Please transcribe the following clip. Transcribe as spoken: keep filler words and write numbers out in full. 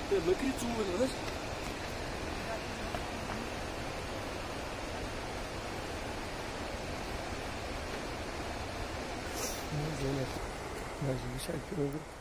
Тэгээ микро зүүн байна. Mas ele é mais um